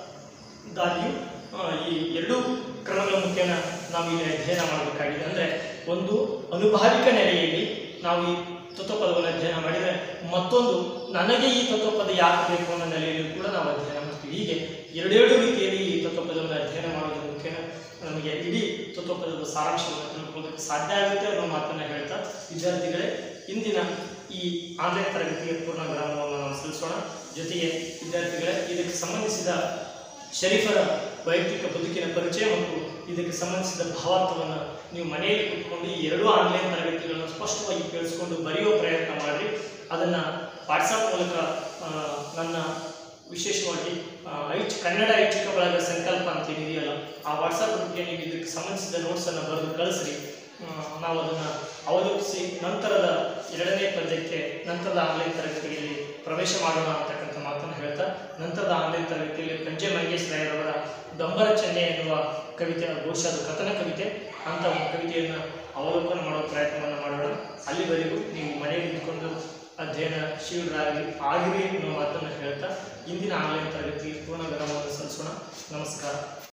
ದಾರಿಯು ಈ ಎರಡೂ ಕ್ರಮಗಳ ಮುಖ್ಯನ ನಾವು ಇಲ್ಲಿ ಅಧ್ಯಯನ ಮಾಡಬೇಕಾಗಿದೆ. ಅಂದರೆ ಒಂದು ಅನುಭಾವಿಕ ನೆಲೆಯಲ್ಲಿ ನಾವು ಈ ತತ್ವಪದವನ್ನು ಅಧ್ಯಯನ ಮಾಡಿದರೆ, ಮತ್ತೊಂದು ನನಗೆ ಈ ತತ್ವಪದ ಯಾಕೆ ಬೇಕು ಅನ್ನೋ ನೆಲೆಯಲ್ಲಿ ಕೂಡ ನಾವು ಅಧ್ಯಯನ ಮಾಡ್ತೀವಿ. ಹೀಗೆ ಎರಡೆರಡು ರೀತಿಯಲ್ಲಿ ಈ ತತ್ವಪದವನ್ನು ಅಧ್ಯಯನ ಮಾಡೋದ್ರ ಮುಖ್ಯನ ನಮಗೆ ಇಡೀ ತತ್ವಪದದ ಸಾರಾಂಶವನ್ನು ತಿಳ್ಕೊಳ್ಳೋದಕ್ಕೆ ಸಾಧ್ಯ ಆಗುತ್ತೆ ಅನ್ನೋ ಮಾತನ್ನು ಹೇಳ್ತಾ, ವಿದ್ಯಾರ್ಥಿಗಳೇ, ಇಂದಿನ ಈ ಆನ್ಲೈನ್ ತರಗತಿಗೆ ಪೂರ್ಣ ವಿರಾಮವನ್ನು ನಾವು ಸಲ್ಲಿಸೋಣ. ಜೊತೆಗೆ ವಿದ್ಯಾರ್ಥಿಗಳೇ, ಇದಕ್ಕೆ ಸಂಬಂಧಿಸಿದ ಶರೀಫರ ವೈಯಕ್ತಿಕ ಬದುಕಿನ ಪರಿಚಯ ಮತ್ತು ಇದಕ್ಕೆ ಸಂಬಂಧಿಸಿದ ಭಾವಾರ್ಥವನ್ನು ನೀವು ಮನೆಯಲ್ಲಿ ಕೂತ್ಕೊಂಡು ಈ ಎರಡೂ ಆನ್ಲೈನ್ ತರಗತಿಗಳನ್ನು ಸ್ಪಷ್ಟವಾಗಿ ಕೇಳಿಸ್ಕೊಂಡು ಬರೆಯುವ ಪ್ರಯತ್ನ ಮಾಡಿ. ಅದನ್ನು ವಾಟ್ಸಪ್ ಮೂಲಕ ನನ್ನ ವಿಶೇಷವಾಗಿ ಐಚ್ ಕನ್ನಡ ಐಚ್ಛಿಕ ಬಳಗ ಸಂಕಲ್ಪ ಅಂತ ಇದೆಯಲ್ಲ, ಆ ವಾಟ್ಸಪ್ ಗ್ರೂಪ್ಗೆ ನೀವು ಇದಕ್ಕೆ ಸಂಬಂಧಿಸಿದ ನೋಟ್ಸನ್ನು ಬರೆದು ಕಳಿಸ್ರಿ. ನಾವು ಅದನ್ನು ಅವಲೋಕಿಸಿ ನಂತರದ ಎರಡನೇ ಪದ್ಯಕ್ಕೆ ನಂತರದ ಆನ್ಲೈನ್ ತರಗತಿಯಲ್ಲಿ ಪ್ರವೇಶ ಮಾಡೋಣ ಅಂತಕ್ಕಂಥ ಮಾತನ್ನು ಹೇಳ್ತಾ, ನಂತರದ ಆನ್ಲೈನ್ ತರಗತಿಯಲ್ಲಿ ಕಂಜೆ ಮಂಗೇಶ್ ರಾಯರವರ ಡಂಬರ ಚೆನ್ನೆ ಎನ್ನುವ ಕವಿತೆ, ಬಹುಶಃ ಅದು ಕಥನ ಕವಿತೆ ಅಂತ ಒಂದು ಕವಿತೆಯನ್ನು ಅವಲೋಕನ ಮಾಡೋ ಪ್ರಯತ್ನವನ್ನು ಮಾಡೋಣ. ಅಲ್ಲಿವರೆಗೂ ನೀವು ಮನೆಗೆ ನಿಂತ್ಕೊಂಡು ಅಧ್ಯಯನ ಶೀಘ್ರವಾಗಿ ಆಗಿರಿ ಅನ್ನೋ ಮಾತನ್ನು ಹೇಳ್ತಾ ಇಂದಿನ ಆನ್ಲೈನ್ ತರಗತಿ ಪೂರ್ಣ ವಿರಾಮವನ್ನು ಸಲ್ಲಿಸೋಣ. ನಮಸ್ಕಾರ.